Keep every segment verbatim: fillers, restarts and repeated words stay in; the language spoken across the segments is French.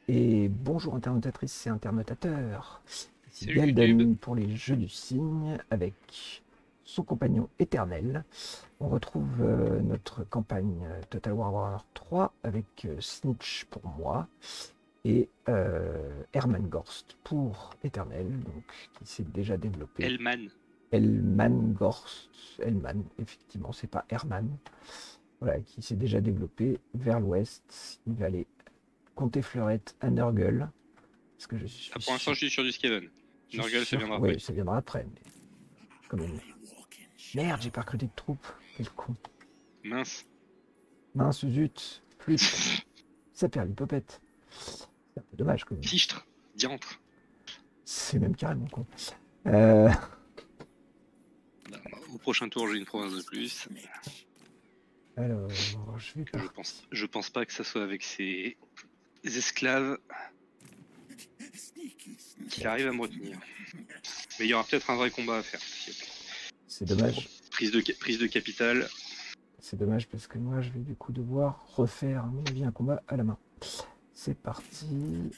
Et bonjour internautatrices et internautateurs. Ici Salut YouTube. Galden pour les Jeux du Cygne avec son compagnon éternel. On retrouve euh, notre campagne euh, Total War Warhammer trois avec euh, Snitch pour moi et euh, Hermann Gorst pour éternel, donc qui s'est déjà développé. Hellman. Elman Gorst, Elman, effectivement, c'est pas Hermann. Voilà, qui s'est déjà développé vers l'ouest. Il va aller compter fleurette à Nurgle. Parce que je Ah, suis pour l'instant, sûr. je suis sur du Skaven. Je suis Nurgle, ça sûr. viendra après. Oui, ça viendra après. Mais quand même. Merde, j'ai pas recruté de troupes. Quel con. Mince. Mince, zut. Flûte. Ça perd l'hypopète. C'est un peu dommage quand même. Fichtre. Diantre. C'est même carrément con. Euh... Bah, au prochain tour, j'ai une province de plus. Alors, je vais Que je partir. pense, je pense pas que ça soit avec ces esclaves qu'il arrive à me retenir. Mais il y aura peut-être un vrai combat à faire. C'est dommage. Prise de, prise de capitale. C'est dommage parce que moi, je vais du coup devoir refaire, à mon avis, un combat à la main. C'est parti.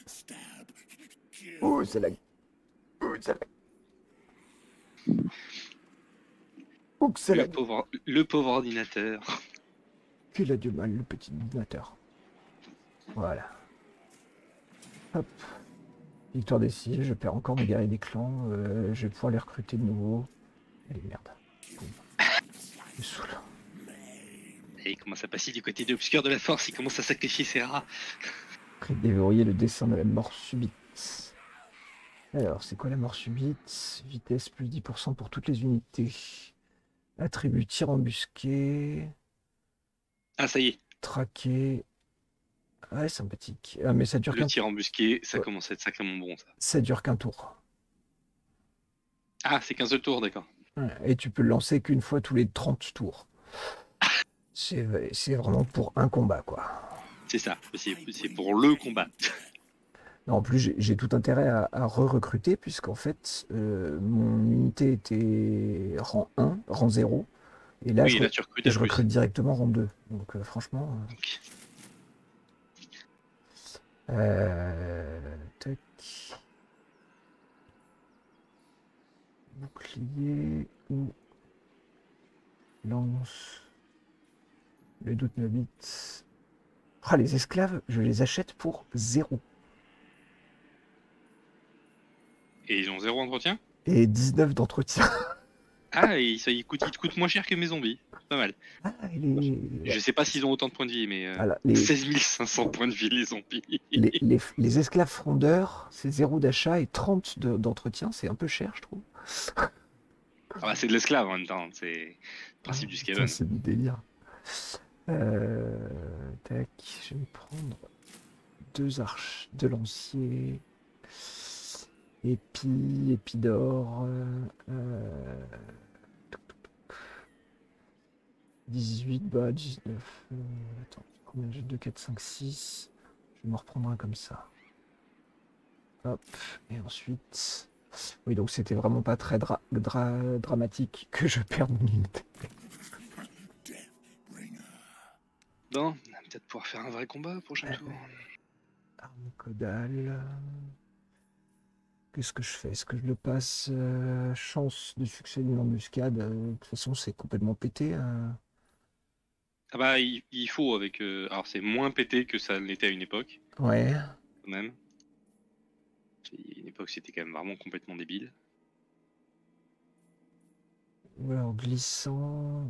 Oh, c'est la... Oh, c'est la... Oh, que c'est Le la... pauvre, le pauvre ordinateur. Qu'il a du mal, le petit ordinateur. Voilà. Hop. Victoire des cils, je perds encore mes guerriers des clans. Euh, je vais pouvoir les recruter de nouveau. Allez, merde. Boum. Je me saoule. Et il commence à passer du côté obscur de la force. Il commence à sacrifier ses rats. Après, déverrouiller le dessin de la mort subite. Alors, c'est quoi la mort subite? Vitesse plus dix pour cent pour toutes les unités. Attribut tir embusqué. Ah, ça y est. Traqué. Ouais, sympathique. Ah, mais ça dure Le qu'un tir embusqué, ça ouais, commence à être sacrément bon, ça. ça dure qu'un tour. Ah, c'est qu'un seul tour, d'accord. Ouais, et tu peux le lancer qu'une fois tous les trente tours. C'est c'est vraiment pour un combat, quoi. C'est ça. C'est pour le combat. Non, en plus, j'ai tout intérêt à, à re-recruter, puisqu'en fait, euh, mon unité était rang un, rang zéro, et là, Oui, je, là re- tu recrutes et à je plus. recrute directement rang deux. Donc, euh, franchement... Donc, Euh, tac. Bouclier ou lance. Le doute m'habite. Ah, les esclaves, je les achète pour zéro. et ils ont zéro entretien. Et dix-neuf d'entretien. Ah, et ça, ils, coûtent, ils te coûtent moins cher que mes zombies. Pas mal. Ah, et les... Je sais pas s'ils ont autant de points de vie, mais euh, Voilà, les, seize mille cinq cents points de vie, les zombies. les, les, les esclaves frondeurs, c'est zéro d'achat et trente de- d'entretien. C'est un peu cher, je trouve. Ah bah, c'est de l'esclave en même temps. C'est le Ah, principe du putain, Skaven. c'est du délire. Euh, tac, je vais me prendre deux arches, deux lanciers. Épi, épi d'or. Euh, euh, dix-huit, bah dix-neuf. Euh, attends, combien j'ai? Deux, quatre, cinq, six. Je vais m'en reprendre un comme ça. Hop, et ensuite. Oui, donc c'était vraiment pas très dra dra dramatique que je perde mon unité. Bon, on va peut-être pouvoir faire un vrai combat au prochain tour. Arme caudale. Qu'est-ce que je fais? Est-ce que je le passe euh, chance de succès d'une embuscade? Euh, de toute façon, c'est complètement pété. euh. Ah bah, il, il faut avec. Euh, alors, c'est moins pété que ça l'était à une époque, Ouais. quand même. À une époque, c'était quand même vraiment complètement débile. Ou alors glissant.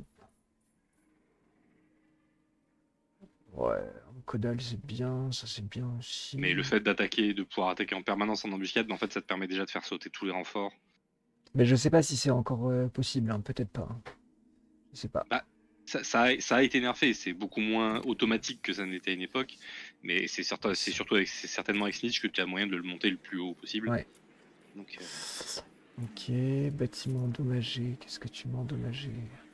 Ouais, arme caudale, c'est bien. Ça, c'est bien aussi. Mais le fait d'attaquer, de pouvoir attaquer en permanence en embuscade, en fait, ça te permet déjà de faire sauter tous les renforts. Mais je sais pas si c'est encore euh, possible. Hein. Peut-être pas. Hein. Je sais pas. Bah, ça, ça, a, ça a été nerfé, c'est beaucoup moins automatique que ça n'était à une époque, mais c'est certain, c'est surtout avec, c'est certainement avec Snitch que tu as moyen de le monter le plus haut possible. Ouais. Donc, euh... Ok, bâtiment endommagé. Qu'est-ce que tu m'as endommagé?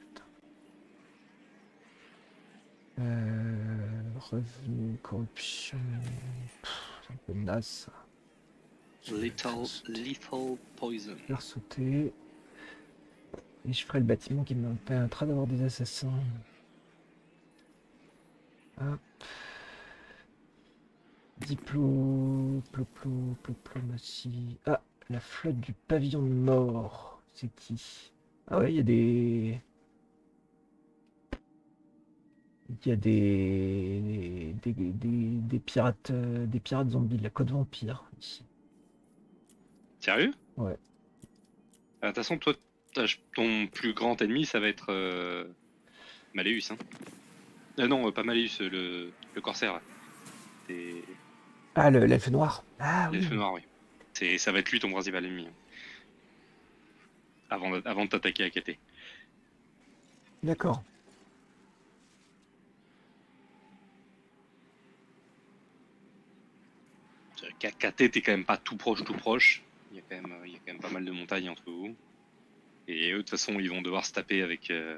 euh, Revenu, corruption. C'est un peu naze. lethal, lethal poison. Faire sauter. Et je ferai le bâtiment qui me permettra d'avoir des assassins. Hop. Diplo... Ploplo... Diplomatie... Ah, la flotte du pavillon de mort. C'est qui? Ah ouais, il y a des... Il y a des... Des, des, des- des pirates... euh, des pirates zombies de la côte vampire, ici. Sérieux? Ouais. Ah, de toute façon, toi, t'as- ton plus grand ennemi, ça va être euh, Malleus. Hein. Euh, non, euh, pas Malleus, euh, le, le corsaire. Là. C'est Ah, le- l'elfe noir. Ah l'elfe oui, noir, oui. C'est, ça va être lui ton principal ennemi. Hein, avant, de- avant de t'attaquer à K T. d'accord. K- KT, t'es quand même pas tout proche, tout proche. Il y a quand même, euh, il y a quand même pas mal de montagnes entre vous. Et eux, de toute façon, ils vont devoir se taper avec, euh,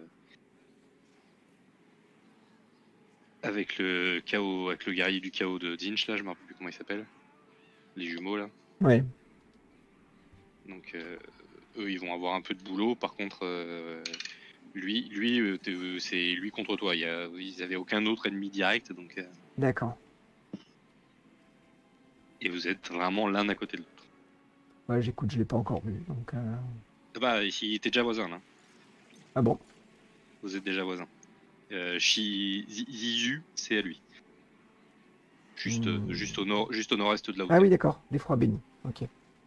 avec le chaos, avec le guerrier du chaos de Dinch, là, je me rappelle plus comment il s'appelle. Les jumeaux, là. Ouais. Donc, euh, eux, ils vont avoir un peu de boulot. Par contre, euh, lui, lui euh, t'es- euh, c'est lui contre toi. Il y a, ils avaient aucun autre ennemi direct. Donc, euh, D'accord. et vous êtes vraiment l'un à côté de l'autre. Ouais, j'écoute, je l'ai pas encore vu, donc... euh, Ah bah, ici, t'es déjà voisin, là. Ah bon? Vous êtes déjà voisin. Euh, Shi Zi- Zizu, c'est à lui. Juste, euh, Hmm. juste au nord, juste au nord-est de là où Ah t'es. oui, d'accord, des froids bénis. Ok.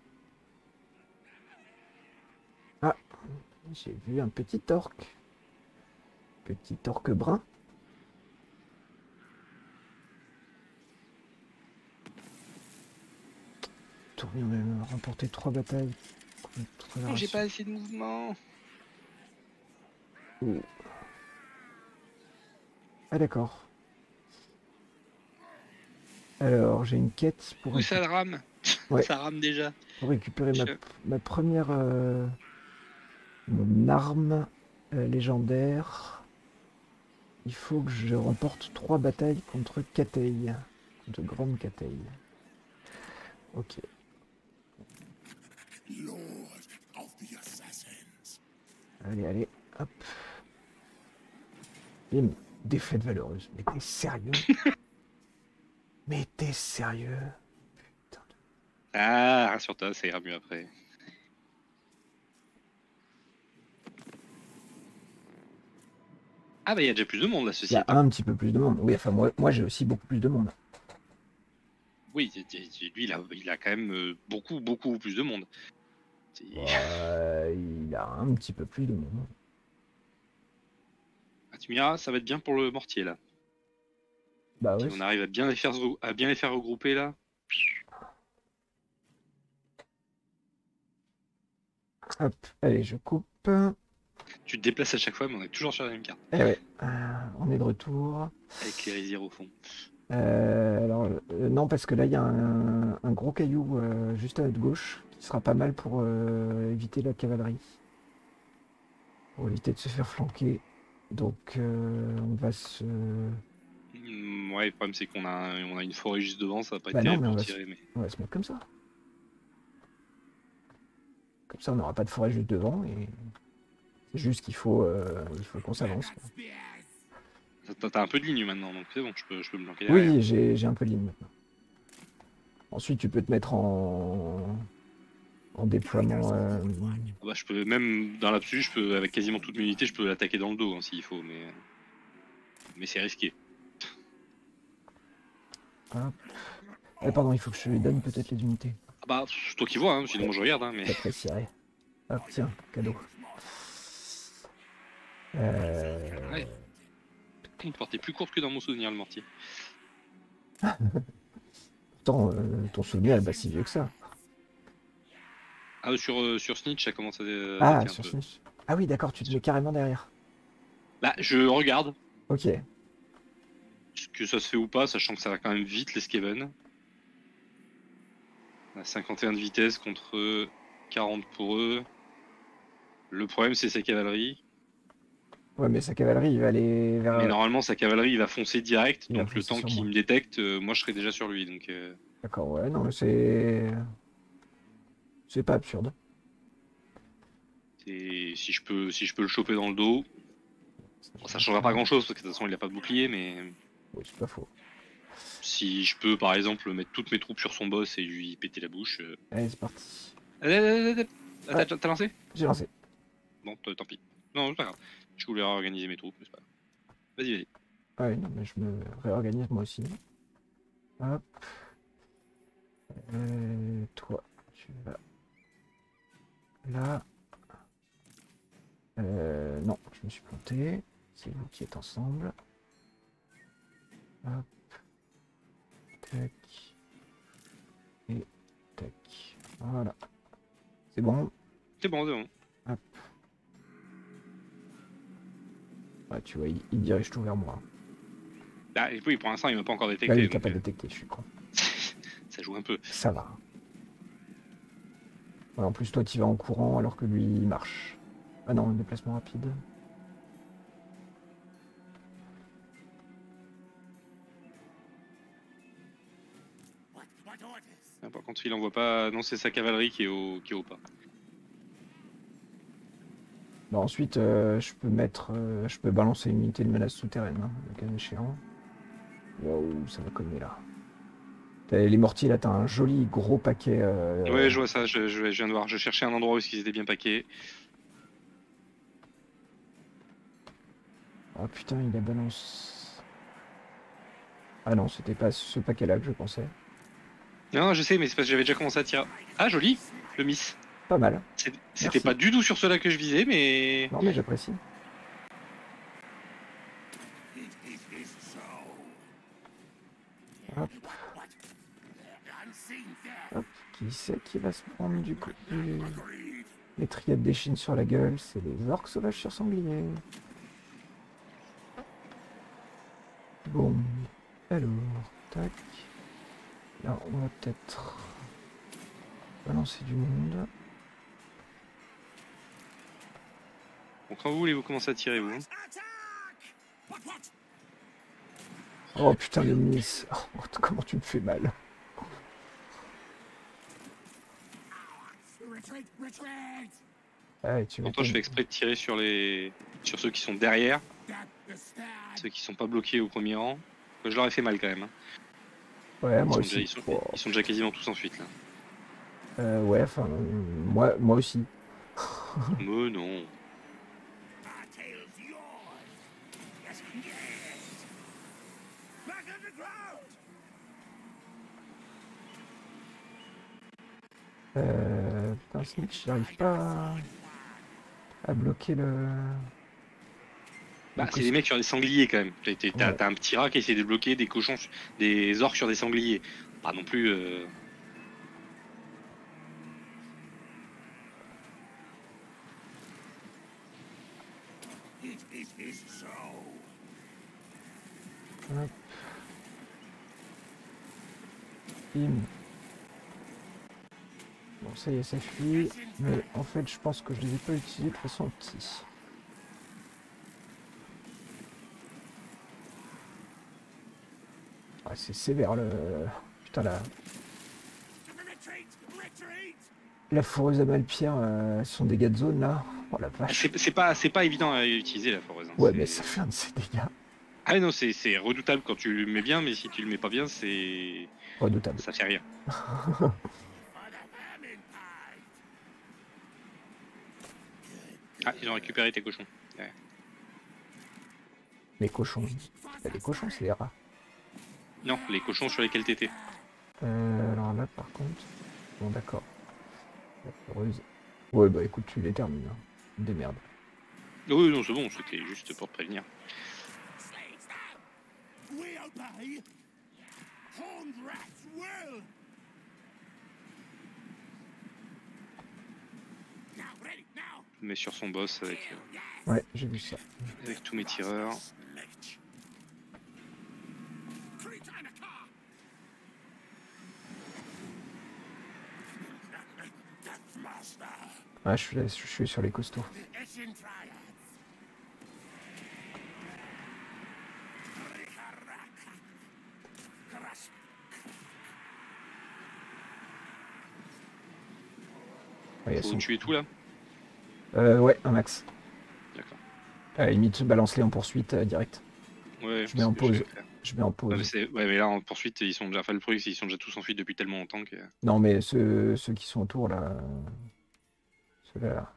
Ah, j'ai vu un petit orc. Petit orc brun. Tourné, on a remporté trois batailles contre la Oh, j'ai Russie. pas assez de mouvement. Oh. Ah d'accord. Alors, j'ai une quête pour, Où récu- ça rame? ouais, Ça rame déjà. pour récupérer ma, Je- ma première... euh, mon arme euh, légendaire. Il faut que je remporte trois batailles contre Katei. Contre Grande Katei. Ok. Allez, allez, hop. Bim. Défaite valeureuse. Mais t'es sérieux? Mais t'es sérieux? Putain de- Ah, rassure-toi, ça ira mieux après. Ah bah il y a déjà plus de monde là, Il y ceci a étant. un petit peu plus de monde. Oui, enfin, moi, moi j'ai aussi beaucoup plus de monde. Oui, y- y- y- lui il a, il a quand même euh, beaucoup, beaucoup plus de monde. C'est- Ouais, il y a un petit peu plus de monde. Ah, tu me diras, ça va être bien pour le mortier là. Bah Si ouais. on arrive à bien les faire, se re- à bien les faire regrouper là. Hop, allez, je coupe. Tu te déplaces à chaque fois, mais on est toujours sur la même carte. Eh ouais, euh, on est de retour. Avec les rizières au fond. Euh, alors, euh, non, parce que là, il y a un, un gros caillou euh, juste à notre gauche qui sera pas mal pour euh, éviter la cavalerie. Pour éviter de se faire flanquer. Donc, euh, on va se... Hmm, ouais, le problème c'est qu'on a, un- on a une forêt juste devant, ça va pas être Bah non, terrible mais on pour va se, tirer. Mais... on va se mettre comme ça. Comme ça, on n'aura pas de forêt juste devant. Et c'est juste qu'il faut, euh, il faut qu'on s'avance, quoi. T'as t'as un peu de ligne maintenant, donc c'est bon, je peux, je peux me planquer derrière. Oui, j'ai j'ai un peu de ligne maintenant. Ensuite, tu peux te mettre en, en déploiement. euh, Ah bah, je peux même dans l'absolu, je peux avec quasiment toute mes unités, je peux l'attaquer dans le dos hein, s'il faut, mais mais c'est risqué. hop. Eh, pardon, il faut que je lui donne peut-être les unités. Ah bah c'est toi qui vois, hein, sinon moi je regarde, hein, mais J'apprécierais. Hop, tiens, cadeau. Euh, ouais. Une portée plus courte que dans mon souvenir le mortier. Pourtant, euh, ton souvenir est pas si vieux que ça. Ah sur euh, sur Snitch ça commence à, à Ah, dater un sur peu. Snitch. Ah oui, d'accord, tu te mets carrément derrière. Bah je regarde Ok. ce que ça se fait ou pas, sachant que ça va quand même vite les Skaven. On a cinquante et un de vitesse contre quarante pour eux. Le problème c'est sa cavalerie. Ouais, mais sa cavalerie, il va aller Mais vers. normalement sa cavalerie il va foncer direct, Il va donc le foncer temps sur qu'il moi. me détecte, euh, moi je serai déjà sur lui. Donc euh, D'accord, ouais, non, mais c'est. C'est pas absurde. c'est- si je peux si je peux le choper dans le dos, bon, ça changera pas grand chose parce que de toute façon il a pas de bouclier, mais Oui, c'est pas faux. Si je peux, par exemple, mettre toutes mes troupes sur son boss et lui péter la bouche. Euh... Allez, c'est parti. T'as ouais. lancé? J'ai lancé. Bon, tant pis. Non, c'est pas grave. Je voulais réorganiser mes troupes, mais c'est pas grave. Vas-y, vas-y. Ouais, non, mais je me réorganise moi aussi. Hop. Euh, toi, tu vas là. Euh, non, je me suis planté. C'est vous qui êtes ensemble. Hop. Tac. Et tac. Voilà. C'est bon. C'est bon, c'est bon. Hop. Ouais, tu vois, il, il dirige tout vers moi. Bah oui, pour l'instant, il m'a pas encore détecté. Là, il t'a donc, pas euh... détecté, je suis con. Ça joue un peu. Ça va. Ouais, en plus, toi, tu vas en courant alors que lui, il marche. Ah non, un déplacement rapide. Ah, par contre, il envoie pas. Non, c'est sa cavalerie qui est au, qui est au pas. Bon, ensuite, euh, je peux mettre, euh, je peux balancer une unité de menace souterraine, hein, le cas échéant. Waouh, ça va cogner là. Les mortiers, là, t'as un joli gros paquet. Euh... Ouais, je vois ça, je, je, je viens de voir. Je cherchais un endroit où ils étaient bien paqués. Oh putain, il a balance. Ah non, c'était pas ce paquet-là que je pensais. Non, je sais, mais c'est parce que j'avais déjà commencé à tirer. Ah, joli, le miss. Pas mal. C'était pas du tout sur ceux-là que je visais, mais... Non, mais j'apprécie. Hop. Hop. Qui c'est qui va se prendre du coup du... Les triades des Chines sur la gueule, c'est les orques sauvages sur sanglier. Bon. Alors, tac. Là, on va peut-être balancer du monde. Bon, quand vous voulez, vous commencez à tirer, vous. Oh putain, le miss. Oh, comment tu me fais mal. Ah, tu Pourtant, je fais exprès de tirer sur les, sur ceux qui sont derrière, ceux qui sont pas bloqués au premier rang. Je leur ai fait mal quand même. Hein. Ouais, ils moi sont aussi. Déjà, ils, sont, oh. ils sont déjà quasiment tous en fuite là. Euh, ouais, enfin, euh, moi, moi aussi. Mais non. Euh, putain, Snitch, j'arrive pas à... à bloquer le... Bah, c'est des mecs sur des sangliers quand même. T'as ouais. un petit rat qui essaie de bloquer des cochons, des orques sur des sangliers. Pas non plus... Euh... Hop. Bim. Bon, ça y est, ça fuit. Mais en fait, je pense que je les ai pas utilisés de façon petite. Ah, c'est sévère le... Putain, la... La foreuse à Malpierre, euh, son dégâts de zone, là. Oh la vache. C'est pas, pas évident à utiliser, la foreuse. Hein. Ouais, mais ça fait un de ses dégâts. Ah non, c'est redoutable quand tu le mets bien, mais si tu le mets pas bien, c'est... Redoutable. Ça fait rien. Ah, ils ont récupéré tes cochons. Ouais. Les cochons. Les cochons, c'est des rats. Non, les cochons sur lesquels t'étais. Euh, alors là, par contre... Bon, d'accord. La foreuse... Ouais, bah écoute, tu les termines. Hein. Des merdes. Oui, non, c'est bon, c'était juste pour te prévenir. Je me mets sur son boss avec... Euh... Ouais, j'ai vu ça. Avec tous mes tireurs. Ouais, je suis, là, je suis sur les costauds. Ouais, faut son... tuer tout là euh, Ouais, un max. D'accord. À la limite, balance-les en poursuite euh, direct. Ouais, je mets en pause. Je mets en Ouais, mais, pause. c'est- ouais, mais là, en poursuite, ils sont déjà. Enfin, le truc, c'est qu'ils sont déjà tous en fuite depuis tellement longtemps que. Non, mais ceux, ceux qui sont autour, là. Ceux-là, là.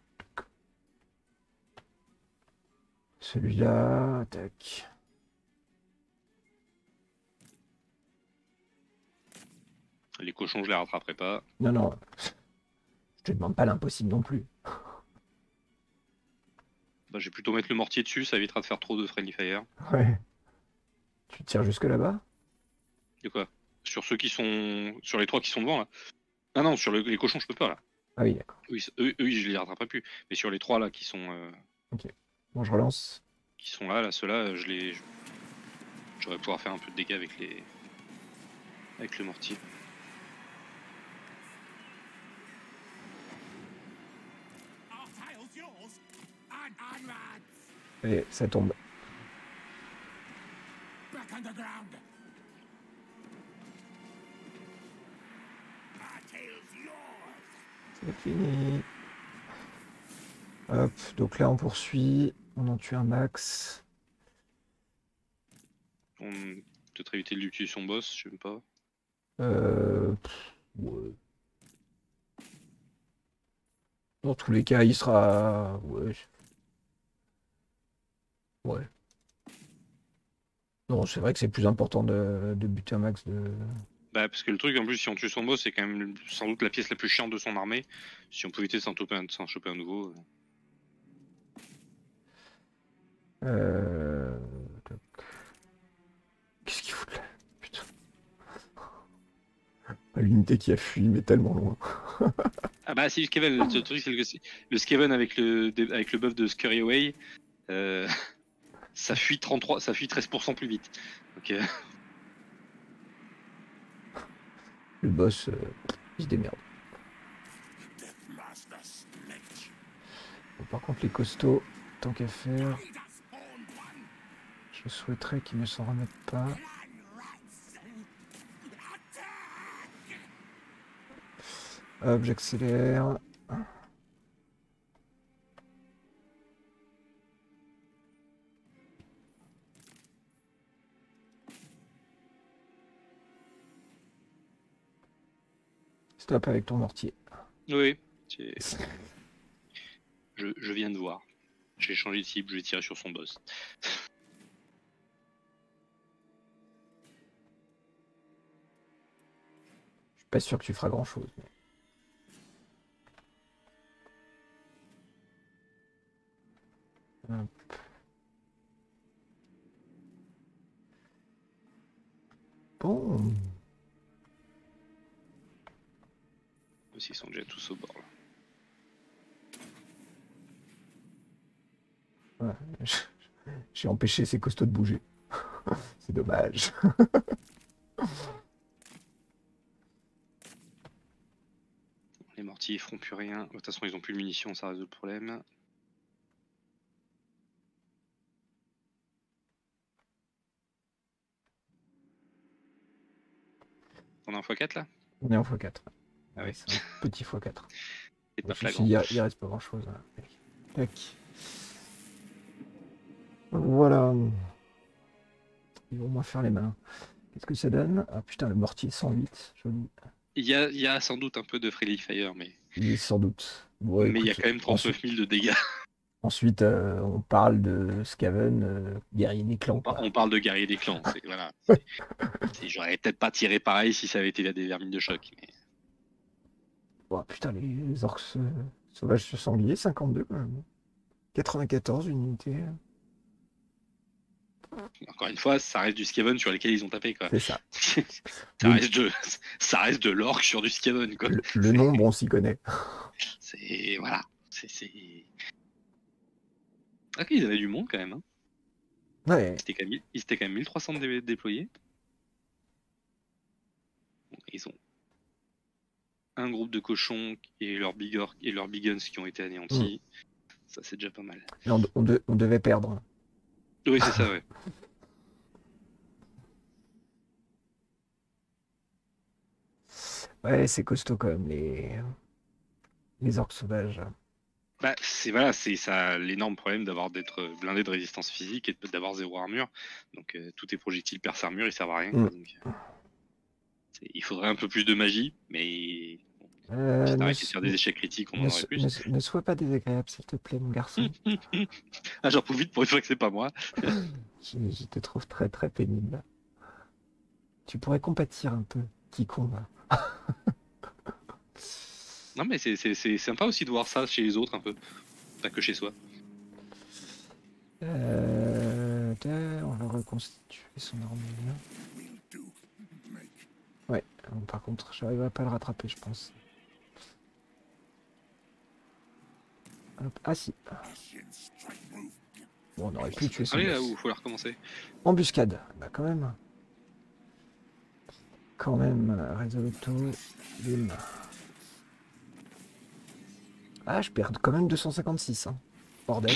Celui-là, tac. Les cochons, je les rattraperai pas. Non, non, je te demande pas l'impossible non plus. Bah, je vais plutôt mettre le mortier dessus, ça évitera de faire trop de friendly fire. Ouais. Tu tires jusque là-bas? De quoi? Sur ceux qui sont. Sur les trois qui sont devant, là. Ah non, sur le- les cochons, je peux pas, là. Ah oui, d'accord. Eux, ils- eux, eux, je les rattraperai plus. Mais sur les trois, là, qui sont. euh, Ok. Bon, je relance. qui sont là, là, ceux-là, je les. je- J'aurais pouvoir faire un peu de dégâts avec les. Avec le mortier. Et ça tombe. C'est fini. Hop, donc là on poursuit. On en tue un max. On peut-être éviter de lui tuer son boss, je sais même pas. Euh, pff, ouais. Dans tous les cas, il sera. Ouais. Ouais. Non, c'est vrai que c'est plus important de, de buter un max de. Bah, parce que le truc, en plus, si on tue son boss, c'est quand même sans doute la pièce la plus chiante de son armée. Si on peut éviter de s'en choper un, s'en choper un nouveau. euh. Euh... tac. Qu'est-ce qu'il fout là? Putain. L'unité qui a fui, mais tellement loin. Ah bah si, Skaven, le truc c'est que le Skaven avec le, avec le buff de Scurry Away, euh, ça fuit trente-trois, ça fuit treize pour cent plus vite. Donc, euh, Le boss, euh, il se démerde. Bon, par contre, les costauds, tant qu'à faire, je souhaiterais qu'ils ne s'en remettent pas. Hop, j'accélère. Stop avec ton mortier. oui, c'est- je, je viens de voir. J'ai changé de cible, je vais tirer sur son boss. Je suis pas sûr que tu feras grand chose. Hop. Bon. Ils sont déjà tous au bord là. Ouais, j'ai empêché ces costauds de bouger. C'est dommage. Les mortiers ils feront plus rien. De toute façon, ils ont plus de munitions, ça résout le problème. On est en fois quatre là? On est en fois quatre. Ah Ouais, oui. c'est un petit fois quatre. C'est pas Je me suis flagrant. dit, il, il reste pas grand chose. Hein. Tac. Voilà. Ils vont moins faire les mains. Qu'est-ce que ça donne? Ah putain, le mortier cent huit. Joli. Il y a, il y a sans doute un peu de Friendly Fire, mais, Oui, sans doute. Bon, mais il y a écoute, quand même trente-neuf mille de dégâts. Ensuite, euh, on parle de Skaven, euh, guerrier des clans. On, par- Quoi. on parle de guerrier des clans. c'est- Voilà. c'est- c'est- J'aurais peut-être pas tiré pareil si ça avait été des vermines de choc. Mais... Oh, putain, les orques euh, sauvages sur sanglier, cinquante-deux quand même. quatre-vingt-quatorze unités. Encore une fois, ça reste du Skaven sur lesquels ils ont tapé. Quoi. C'est ça. ça, Le, reste de, ça reste de l'orque sur du Skaven. Quoi. le, le nombre, on s'y connaît. C'est. Voilà. C'est. c'est- Ok, ils avaient du monde quand même. Hein. Ouais. Ils étaient quand même, ils étaient quand même mille trois cents dé- déployés. Bon, ils ont un groupe de cochons et leurs big orcs et leurs big guns qui ont été anéantis. Mm. Ça, c'est déjà pas mal. Mais on, on, de, on devait perdre. Oui, c'est ça, ouais. Ouais, c'est costaud quand même, les, les orques sauvages. Bah, c'est voilà, c'est ça l'énorme problème d'avoir d'être blindé de résistance physique et d'avoir zéro armure. Donc euh, tous tes projectiles percent armure, ils servent à rien. Mm. Quoi, donc, euh, il faudrait un peu plus de magie, mais bon, Euh, si ne, t'arrêtes de faire des échecs critiques, on ne, en aurait ne, plus. ne sois pas désagréable, s'il te plaît, mon garçon. Ah, j'en profite pour une fois que c'est pas moi. je, je te trouve très très pénible. Tu pourrais compatir un peu. Qui con, va. Non, mais c'est sympa aussi de voir ça chez les autres un peu, pas que chez soi. Euh, on va reconstituer son armée. Ouais, par contre, j'arriverai pas à le rattraper, je pense. Hop. Ah si. Bon, on aurait pu tuer son Allez boss. là où faut la recommencer. Embuscade. Bah quand même. Quand même, réseau auto. Bim. Ah, je perds quand même deux cent cinquante-six. Hein. Bordel.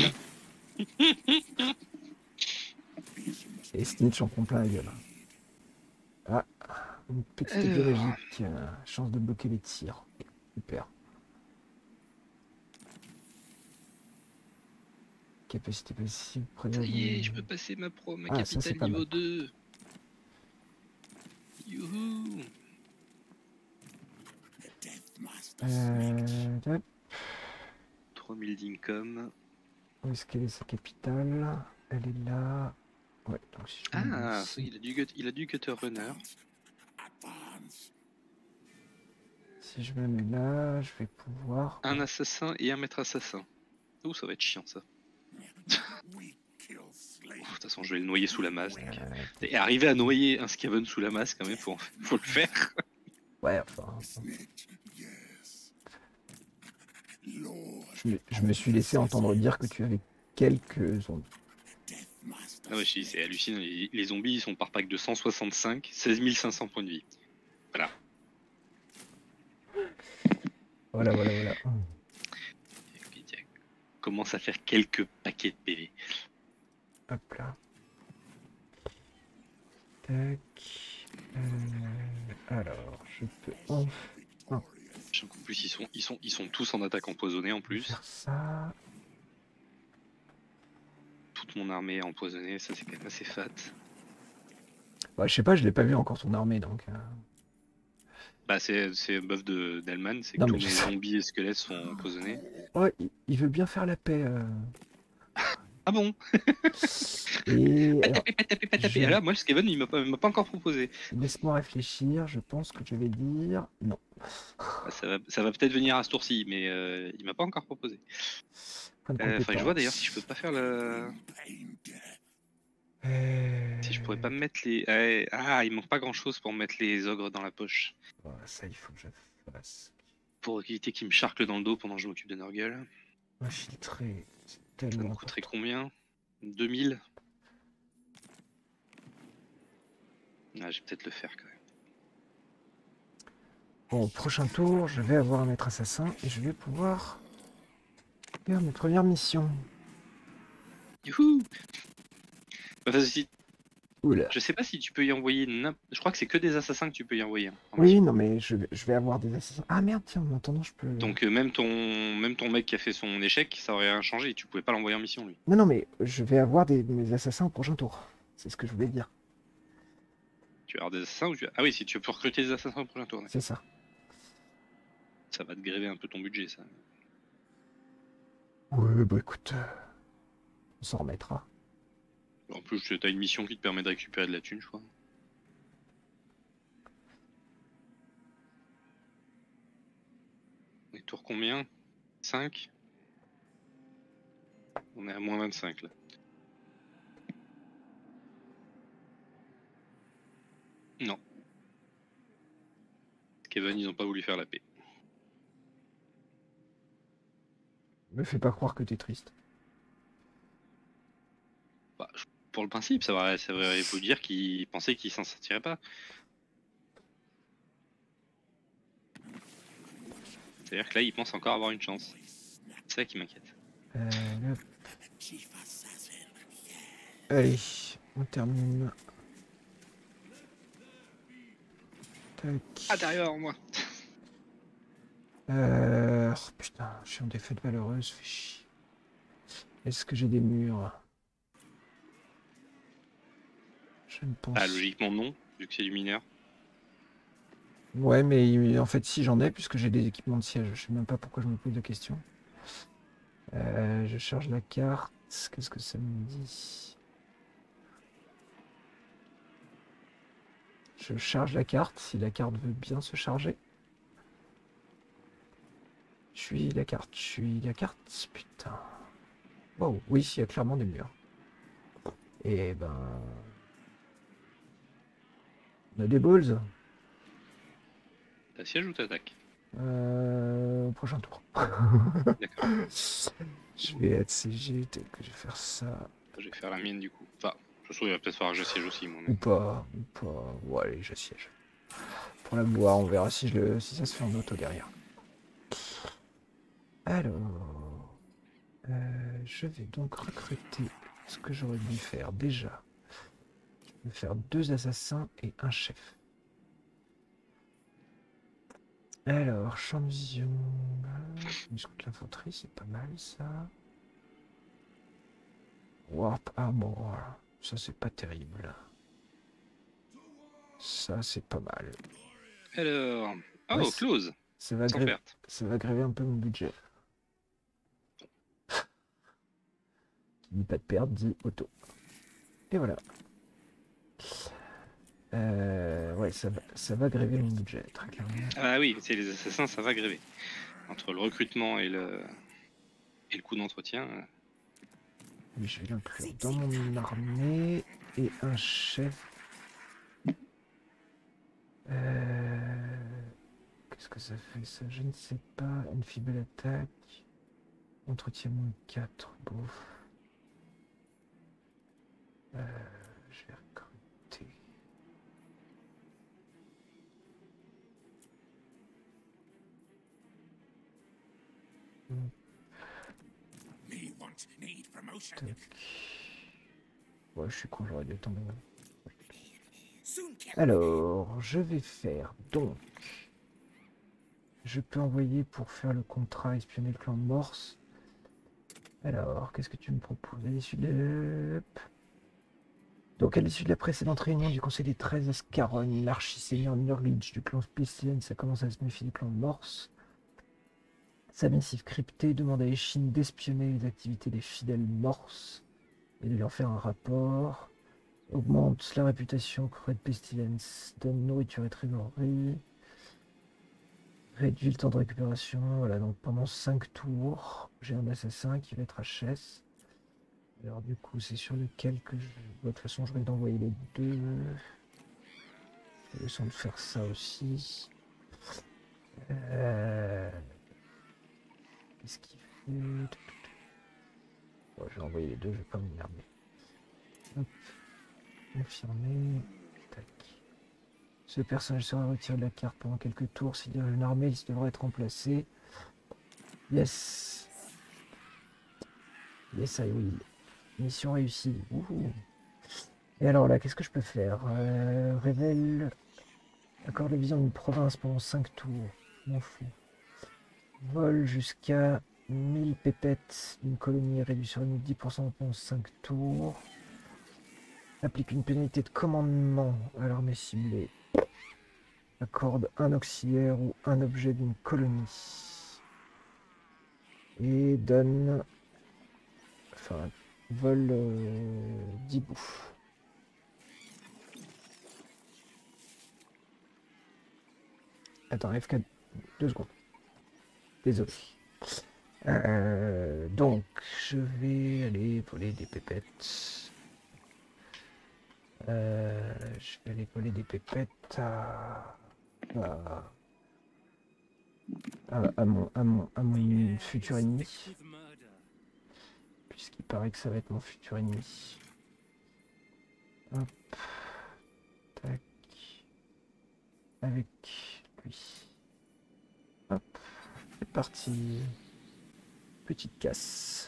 Et Snitch en prend plein la gueule. Ah, une petite épée magique. Euh, chance de bloquer les tirs. Super. Capacité passive. Ça y est, je peux passer ma pro, ma ah, capitale ça, niveau deux. Youhou. Euh... trois mille d'income. Où est-ce qu'elle est sa capitale? Elle est là. Ouais, donc si je ah, il a, du gut, il a du Gutter Runner. Si je me mets là, je vais pouvoir... Un assassin et un maître assassin. Ouh, ça va être chiant ça. De toute façon, je vais le noyer sous la masse. Donc... Euh... Et arriver à noyer un Skaven sous la masse, quand même, faut, faut le faire. Ouais, enfin... enfin. Je, me, je me suis laissé entendre dire que tu avais quelques zombies. Ah ouais, c'est hallucinant. Les, les zombies, ils sont par pack de cent soixante-cinq, seize mille cinq cents points de vie. Voilà. Voilà, voilà, voilà. Et puis, tiens, commence à faire quelques paquets de P V. Hop là. Tac. Euh, alors, je peux... Oh. Oh. En plus, ils sont, ils, sont, ils sont tous en attaque empoisonnée en plus. Faire ça. Toute mon armée est empoisonnée, ça c'est quand même assez fat. Bah, je sais pas, je l'ai pas vu encore ton armée donc. Euh... Bah, c'est un buff d'Elman, c'est que tous les zombies et squelettes sont empoisonnés. Ouais, il, il veut bien faire la paix. Euh... Ah bon? Et pas alors, taper, pas taper, pas taper. Je... Là, moi, le Skaven, il m'a pas, pas encore proposé. Laisse-moi réfléchir, je pense que je vais dire non. Bah, ça va, ça va peut-être venir à ce tour-ci, mais euh, il m'a pas encore proposé. Enfin, euh, je vois d'ailleurs si je peux pas faire le. Euh... Si je pourrais pas me mettre les. Euh, ah, il manque pas grand-chose pour me mettre les ogres dans la poche. Oh, ça, il faut que je fasse. Pour éviter qu'ils me charclent dans le dos pendant que je m'occupe de Nurgle. Infiltrer. Ça me coûterait combien? deux mille. Ah, je vais peut-être le faire quand même. Bon, au prochain tour, je vais avoir un maître assassin et je vais pouvoir faire mes premières missions. Youhou! Bah, vas-y. Oula. Je sais pas si tu peux y envoyer. Je crois que c'est que des assassins que tu peux y envoyer. Hein, oui, non, mais je, je vais avoir des assassins. Ah merde, tiens, en attendant, je peux. Donc, euh, même, ton, même ton mec qui a fait son échec, ça aurait rien changé. Tu pouvais pas l'envoyer en mission, lui. Non, non, mais je vais avoir des, mes assassins au prochain tour. C'est ce que je voulais dire. Tu vas avoir des assassins ou tu... Ah oui, si tu peux recruter des assassins au prochain tour. C'est ça. Ça va te gréver un peu ton budget, ça. Ouais, bah écoute, euh, on s'en remettra. En plus, tu as une mission qui te permet de récupérer de la thune, je crois. Et tour combien? cinq? On est à moins vingt-cinq là. Non. Kevin, ils ont pas voulu faire la paix. Me fais pas croire que t'es triste. Bah, pour le principe, ça va, ça va vous dire qu'ils pensaient qu'ils s'en sortiraient pas. C'est-à-dire que là, ils pensent encore avoir une chance. C'est ça qui m'inquiète. Euh, hop. Allez, on termine. Tac. Ah, derrière moi. Euh... oh, putain, je suis en défaite malheureuse, fais chier. Est-ce que j'ai des murs? Je ne pense. Ah, logiquement non, vu que c'est du mineur. Ouais, mais en fait, si j'en ai, puisque j'ai des équipements de siège. Je sais même pas pourquoi je me pose de questions. Euh, je charge la carte. Qu'est-ce que ça me dit? Je charge la carte, si la carte veut bien se charger. Je suis la carte, je suis la carte, putain. Wow, oui, il y a clairement des murs. Et ben... On a des balls. T'assièges ou t'attaques? Euh, au prochain tour. D'accord. Je vais être C G, tel que je vais faire ça. Je vais faire la mienne du coup. Enfin, je trouve qu'il va peut-être falloir que j'assiège aussi, moi. Ou pas, ou pas. Bon, allez, j'assiège. Pour la boire, on verra si, je le... si ça se fait en auto derrière. Alors, euh, je vais donc recruter ce que j'aurais dû faire déjà. Je vais faire deux assassins et un chef. Alors, champ de vision. Discute l'infanterie, c'est pas mal ça. Warp armor, ça c'est pas terrible. Ça c'est pas mal. Alors, oh, Ouais, close. Ça va, Sans gréver, perte. ça va gréver un peu mon budget. Qui dit pas de perte, dit auto. Et voilà. Euh, ouais, ça va, ça va gréver mon budget, très clairement. Ah oui, c'est les assassins, ça va gréver. Entre le recrutement et le, et le coup d'entretien. euh, Oui, je vais l'inclure dans mon armée. Et un chef. Euh... Qu'est-ce que ça fait ça? Je ne sais pas. Une faible attaque. Entretien moins quatre. Bouf. Euh, je vais recruter. Tac. Ouais, je suis con, j'aurais dû tomber. Alors, je vais faire donc. Je peux envoyer pour faire le contrat espionner le clan Morse. Alors, qu'est-ce que tu me proposes à l'issue de... Donc, à l'issue de la précédente réunion du Conseil des treize, Ascaron, l'archi-seigneur Nurglitch du clan Pestilence, ça commence à se méfier du clan Morse. Sa missive cryptée demande à Eshin d'espionner les activités des fidèles Morse et de lui en faire un rapport. Augmente la réputation crue de Pestilence, donne nourriture et trésorerie. Réduit le temps de récupération. Voilà, donc pendant cinq tours, j'ai un assassin qui va être H S. Alors du coup, c'est sur lequel que je... De toute façon, je vais d'envoyer les deux. J'ai le de faire ça aussi. Euh... Qu'est-ce qu'il fait? Bon, je vais envoyer les deux, je vais pas m'énerver. Hop. Confirmer. Tac. Ce personnage sera retiré de la carte pendant quelques tours. S'il dirige une armée, il devra être remplacé. Yes. Yes, I will. Mission réussie. Wouhou. Et alors là, qu'est-ce que je peux faire? euh, Révèle. Accorde la vision d'une province pendant cinq tours. M'en fous. Vol jusqu'à mille pépettes d'une colonie réduit sur une dix pour cent pendant cinq tours. Applique une pénalité de commandement à l'armée ciblée. Accorde un auxiliaire ou un objet d'une colonie. Et donne... Enfin, vol euh, dix bouffes. Attends, F quatre, deux secondes. Désolé. Euh, donc, je vais aller voler des pépettes. Euh, je vais aller voler des pépettes à, à, à, à mon, à, mon, à mon futur ennemi. Puisqu'il paraît que ça va être mon futur ennemi. Hop. Tac. Avec lui. Hop. C'est parti. Petite casse.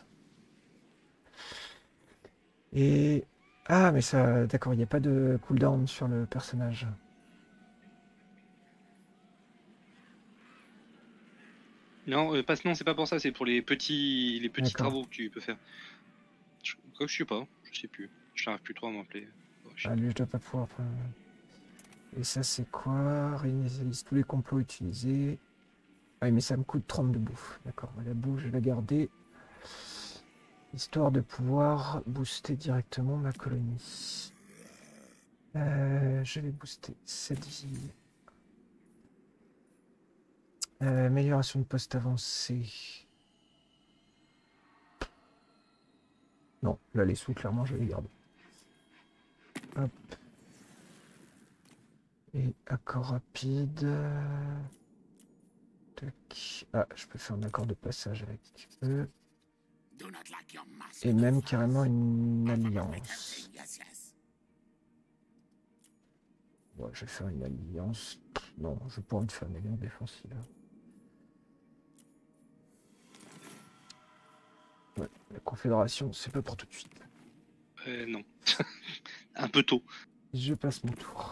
Et... Ah, mais ça... D'accord, il n'y a pas de cooldown sur le personnage. Non, euh, pas, non, c'est pas pour ça, c'est pour les petits, les petits D'accord. travaux que tu peux faire. Je, quoi que je sais pas, je sais plus. Je n'arrive plus trop à m'appeler. Oh, Ah, lui, je dois pas pouvoir prendre. Et ça, c'est quoi? Réinitialise tous les complots utilisés. Ah, mais ça me coûte trente de bouffe. D'accord, la bouffe, je vais la garder. Histoire de pouvoir booster directement ma colonie. Euh, je vais booster cette ville. Euh, amélioration de poste avancé. Non, là, les sous, clairement, je vais les garder. Hop. Et accord rapide. Tac. Ah, je peux faire un accord de passage avec eux. Et même carrément une alliance. Ouais, je vais faire une alliance. Non, je pourrais me faire une alliance défensive. Ouais, la confédération, c'est pas pour tout de suite. Euh, non. Un peu tôt. Je passe mon tour.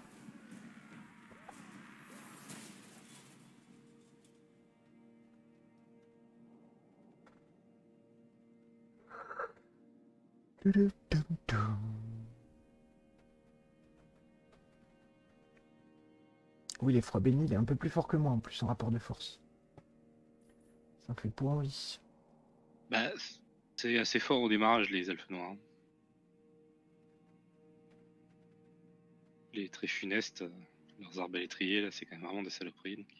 Oui, l'effroi béni, il est un peu plus fort que moi en plus en rapport de force. Ça fait pour envie. Bah, c'est assez fort au démarrage, les elfes noirs. Les très funestes, euh, leurs arbalétriers, là, c'est quand même vraiment des saloperies. Donc...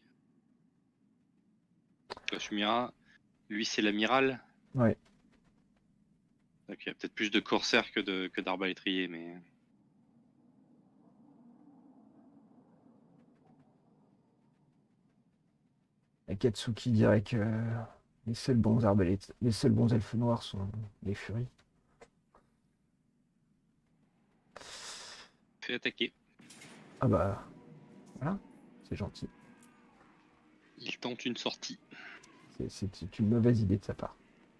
Toi, Shumira, lui, c'est l'amiral. Ouais. Donc, il y a peut-être plus de corsaires que de que d'arbalétriers, mais. Akatsuki dirait que les seuls bons arbalètes, les seuls bons elfes noirs sont les furies. Fait attaquer. Ah bah, voilà, c'est gentil. Il tente une sortie. C'est une mauvaise idée de sa part.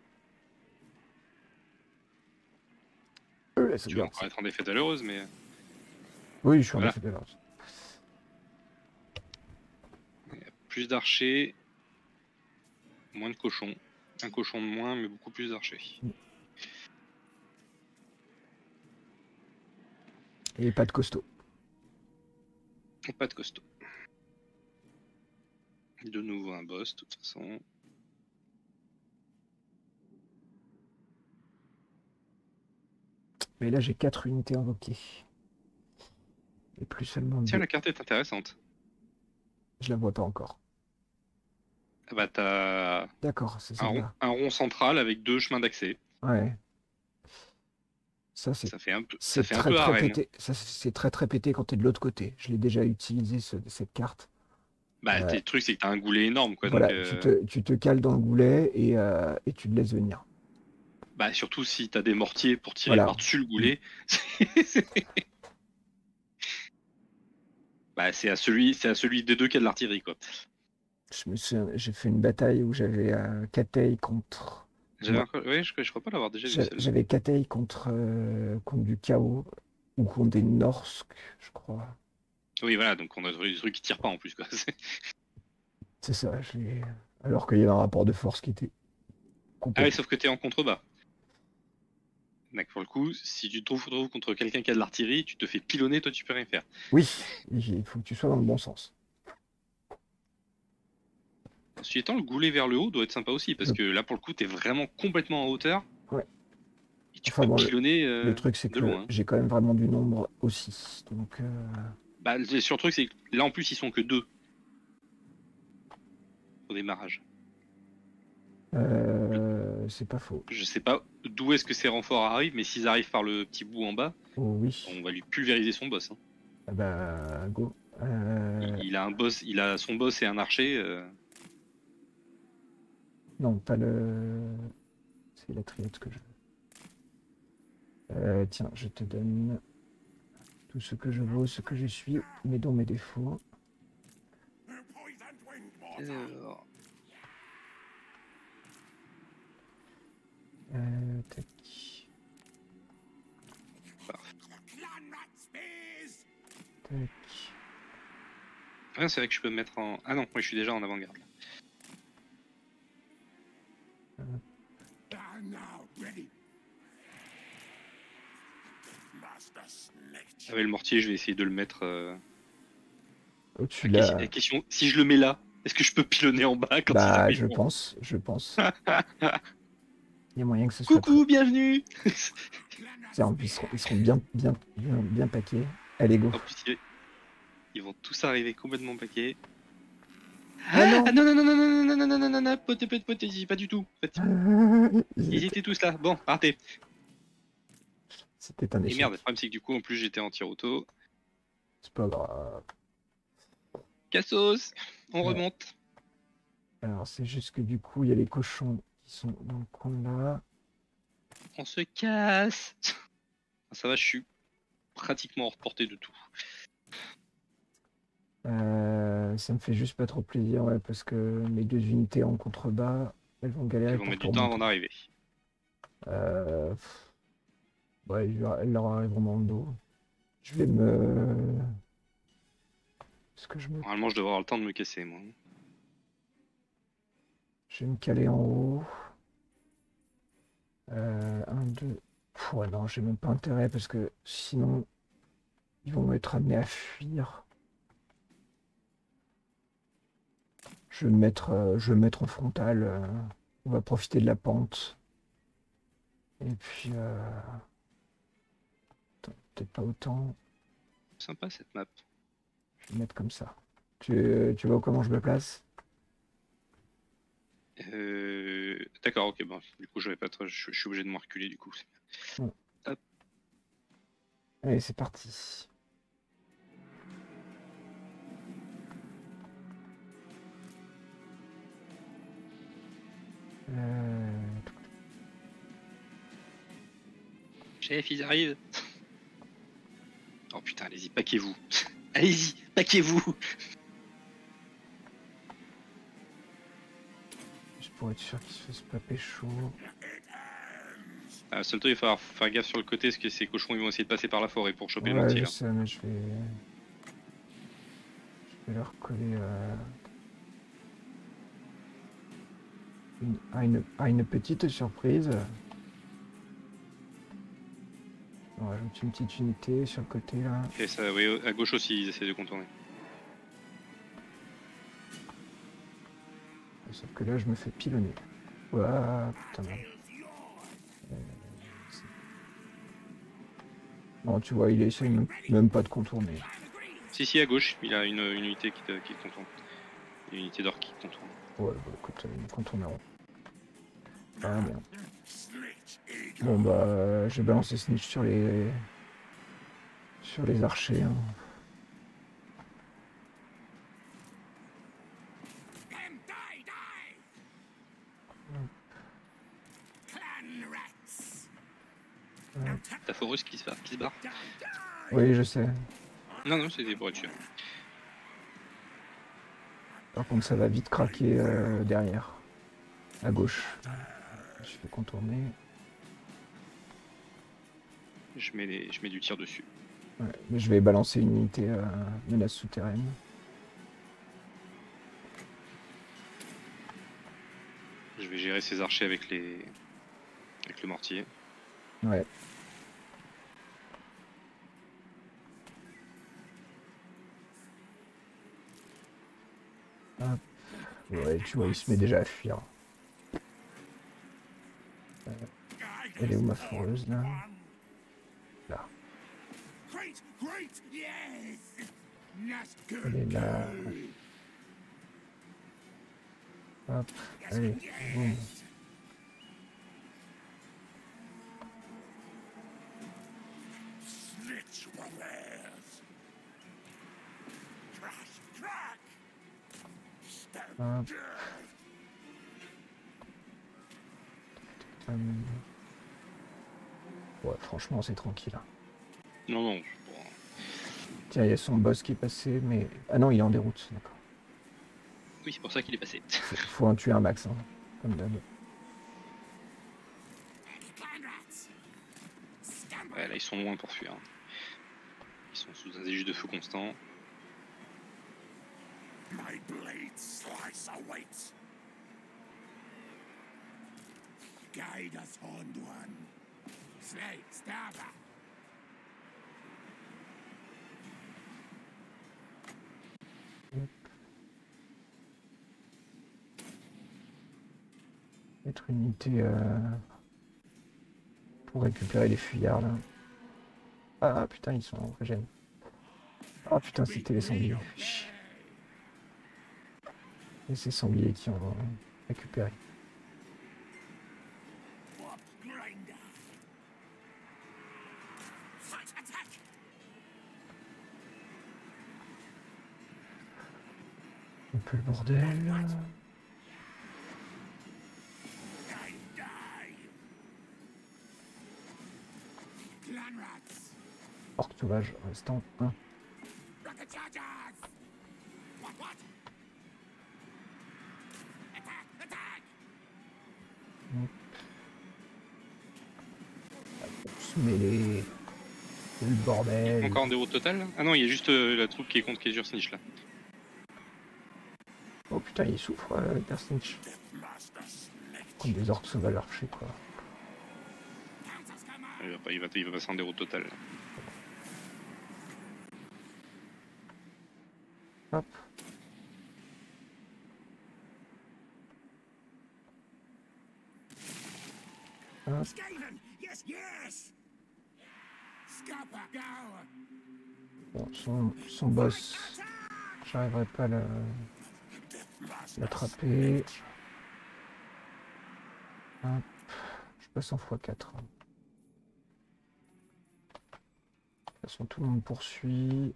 Euh, la Tu vas sauvegarde, encore être en défaite valeureuse, mais. oui, je suis en Voilà. effet de l'avance. Plus d'archers, moins de cochons. Un cochon de moins, mais beaucoup plus d'archers. Et pas de costaud. Pas de costaud. De nouveau un boss, de toute façon. Mais là, j'ai quatre unités invoquées. Et plus seulement Tiens, deux. la carte est intéressante. Je la vois pas encore. Ah bah, t'as D'accord, c'est un rond, celle-là. un rond central avec deux chemins d'accès. Ouais. Ça, c'est Ça fait un peu, ça c'est fait un très peu très arène. pété. Ça, c'est très très pété quand t'es de l'autre côté. Je l'ai déjà utilisé, ce- cette carte. Bah, Euh, le truc, c'est que t'as un goulet énorme, quoi. voilà, Donc, tu euh, te, tu te cales dans le goulet et, euh, et tu le laisses venir. bah, surtout si t'as des mortiers pour tirer Voilà. par-dessus le goulet. Bah, c'est à celui, c'est à celui des deux qui a de l'artillerie, quoi. Je me souviens, j'ai fait une bataille où j'avais euh, Katei contre. J'avais Moi, encore, ouais, je, je crois pas l'avoir déjà vu j'a- celle-là. j'avais Katei contre, euh, contre du chaos ou contre des Norsk, je crois. Oui, voilà, donc on a trouvé des trucs qui tirent pas en plus, quoi. C'est- C'est ça, je l'ai- alors qu'il y avait un rapport de force qui était Ah oui, complètement. sauf que t'es en contrebas. Donc, pour le coup, si tu te retrouves contre quelqu'un qui a de l'artillerie, tu te fais pilonner, toi tu peux rien faire. Oui, il faut que tu sois dans le bon sens. Ensuite, étant, le goulet vers le haut doit être sympa aussi, parce Je- que là, pour le coup, t'es vraiment complètement en hauteur. Ouais. Et tu Enfin peux bon, le, pilonner le euh, truc c'est de que loin. Hein. j'ai quand même vraiment du nombre aussi. Donc, euh, Bah, le sur le truc, c'est que là, en plus, ils sont que deux au démarrage. euh, c'est pas faux. Je sais pas d'où est-ce que ces renforts arrivent, mais s'ils arrivent par le petit bout en bas, Oh oui. on va lui pulvériser son boss. Hein. Ah bah, go. Euh, Il, il a un boss, il a son boss et un archer. Euh... Non, pas le. C'est la triote que je veux. Euh, tiens, je te donne tout ce que je vaux, ce que je suis, mes dons, mes défauts. Alors... Euh, tac. Tac. Ah, c'est vrai que je peux me mettre en. Ah non, moi je suis déjà en avant-garde. Ah ouais, le mortier, je vais essayer de le mettre. Euh... Au-dessus La de question, la... la question, si je le mets là, est-ce que je peux pilonner en bas quand il Bah, arrive? je pense, je pense. Il y a moyen que ce soit très... Coucou, bienvenue. Tiens, ils seront, ils seront bien, bien, bien, bien paqués. Allez, go. En plus, ils- ils vont tous arriver complètement paquets. Ah Ah non! non, non, non, non, non, non, non, non, non, non, non, pote, pote, pote, pas du tout. En fait, Ils ils étaient- étaient tous là. Bon, partez. C'était un Et merde, le échec. problème, c'est que du coup, en plus, j'étais en tir auto. C'est pas grave. Cassos, on Ouais. remonte. Alors, c'est juste que du coup, il y a les cochons qui sont dans le coin là. On se casse. Ça va, je suis pratiquement hors portée de tout. Euh, ça me fait juste pas trop plaisir, ouais, parce que mes deux unités en contrebas, elles vont Ils galérer vont pour mettre tout du temps avant remonter. d'arriver. Euh, pff, ouais, ils leur elles leur arriveront dans le dos. Je vais me... Est-ce que je me... Normalement, je devrais avoir le temps de me casser, moi. Je vais me caler en haut. Euh, un, deux... Pff, ouais, non, j'ai même pas intérêt, parce que sinon, ils vont être amenés à fuir. Je vais me mettre, euh, je vais me mettre en frontal. euh, on va profiter de la pente. Et puis, euh, attends, peut-être pas autant. Sympa cette map. Je vais me mettre comme ça. Tu, tu vois comment je me place? Euh... D'accord, ok, bon, du coup, je vais pas être... je, je suis obligé de me reculer, du coup. Bon. Hop. Allez, c'est parti. Euh, Chef, ils arrivent. Oh putain, allez-y, paquez-vous. Allez-y, paquez-vous. Juste pour être sûr qu'ils se fassent pas pécho. Ah, seul il va falloir faire gaffe sur le côté, parce que ces cochons, ils vont essayer de passer par la forêt pour choper le Ouais, mortier, je là. sais, mais je vais... Je vais leur coller... euh, une... à, une... à une petite surprise. On rajoute une petite unité sur le côté, là. Et ça, oui, à gauche aussi, ils essaient de contourner. Sauf que là, je me fais pilonner. Ouah, putain, merde. Euh, c'est- Non, tu vois, il essaye même, même pas de contourner. Si, si, à gauche, il a une, une unité qui, te, qui contourne. Une unité d'or qui contourne. Ouais, bah écoute, ils me contourneront. Ah merde. Bon bah, euh, j'ai balancé Snitch sur les... sur les archers. Hein. Ouais. T'as Forus qui se, barre- qui se barre. Oui, je sais. Non, non, c'était pour être sûr. Par contre, ça va vite craquer euh, derrière. À gauche. Je fais contourner. Je mets, les, je mets du tir dessus. Ouais, mais je vais balancer une unité euh, menace souterraine. Je vais gérer ces archers avec les avec le mortier. Ouais. Hop. Ouais, tu vois, il se met déjà à fuir. Euh, elle est où ma foreuse là? Là. Elle est là. Hop. Allez. Boum. Hop. Hum. Ouais, franchement, c'est tranquille. Hein. Non, non. Bon. Tiens, il y a son boss qui est passé, mais... Ah non, il est en déroute, d'accord. Oui, c'est pour ça qu'il est passé. Faut, faut en tuer un max, hein, comme d'hab. Ouais, là, ils sont loin pour fuir. Ils sont sous un dégel de feu constant. Guide us, Horned One. Slay, Starva. Mettre une unité euh, pour récupérer les fuyards là. Ah putain, ils sont en régène. Ah putain, c'était les sangliers. Et c'est sangliers qui ont récupéré. Un peu le bordel. Orc sauvage, restant un. Se mêler. Le bordel. Encore un déro total là. Ah non, il y a juste euh, la troupe qui est contre Kesur Snitch là. Oh putain, il souffre, euh, Persnitch. Comme des orques sauvages archers, quoi. Il va, pas, il va, il va passer un déro total là. Hop. Hop. Bon, son, son boss, j'arriverai pas à l'attraper. Hop. Je passe en fois quatre. De toute façon, tout le monde poursuit.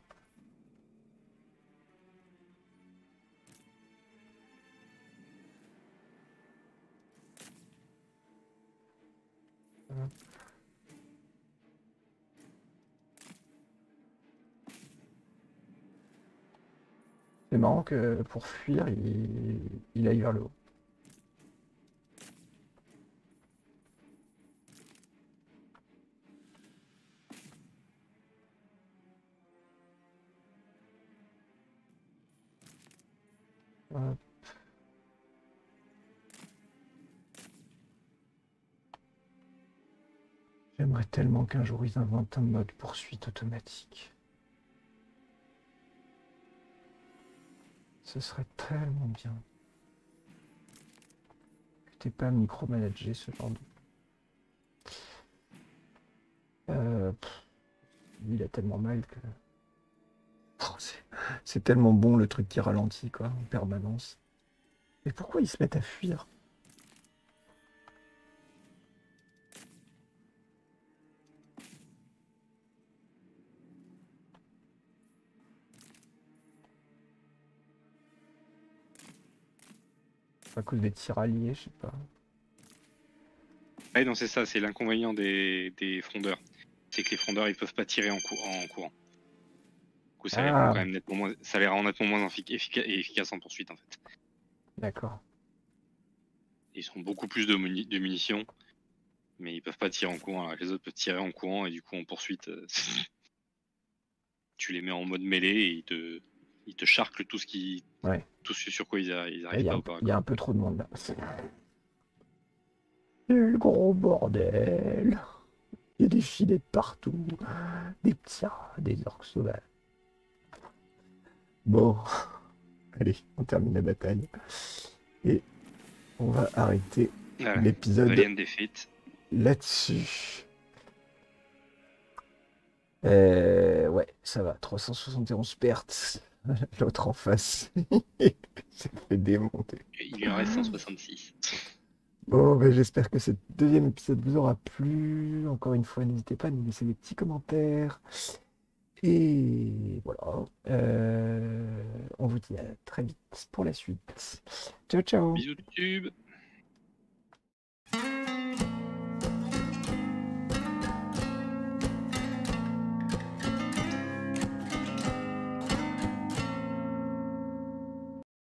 Hop. C'est marrant que pour fuir, il, il aille vers le haut. Hop. J'aimerais tellement qu'un jour ils inventent un mode poursuite automatique. Ce serait tellement bien. Que t'aies pas micromanager ce genre de... Euh, pff, lui, il a tellement mal que... Oh, c'est tellement bon le truc qui ralentit, quoi, en permanence. Mais pourquoi ils se mettent à fuir? À cause des tirailliers, je sais pas. Ouais, non, c'est ça, c'est l'inconvénient des, des frondeurs. C'est que les frondeurs, ils peuvent pas tirer en, cou en courant. Du coup, ça, ah. les rend quand même nettement moins, ça les rend nettement moins efficaces et efficaces en poursuite, en fait. D'accord. Ils ont beaucoup plus de, muni de munitions, mais ils peuvent pas tirer en courant. Alors les autres peuvent tirer en courant et du coup, en poursuite, euh, tu les mets en mode mêlée et ils te, ils te charclent tout ce, qui, ouais. tout ce sur quoi ils, a, ils arrivent ouais, pas. Il y a un peu trop de monde là. Le gros bordel. Il y a des filets de partout. Des petits rats, des orques sauvages. Bon. Allez, on termine la bataille. Et on va arrêter ah ouais. l'épisode là-dessus. Euh, ouais, ça va. trois cent soixante et onze pertes. L'autre en face. Il s'est fait démonter. Il lui en reste cent soixante-six. Bon, ben, j'espère que ce deuxième épisode vous aura plu. Encore une fois, n'hésitez pas à nous laisser des petits commentaires. Et voilà. Euh, on vous dit à très vite pour la suite. Ciao, ciao. Bisous YouTube.